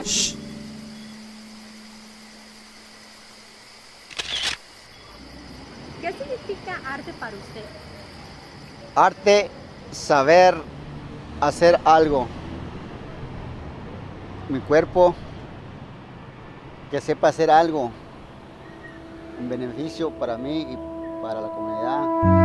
Shh. ¿Qué significa arte para usted? Arte, saber hacer algo. Mi cuerpo, que sepa hacer algo, un beneficio para mí y para la comunidad.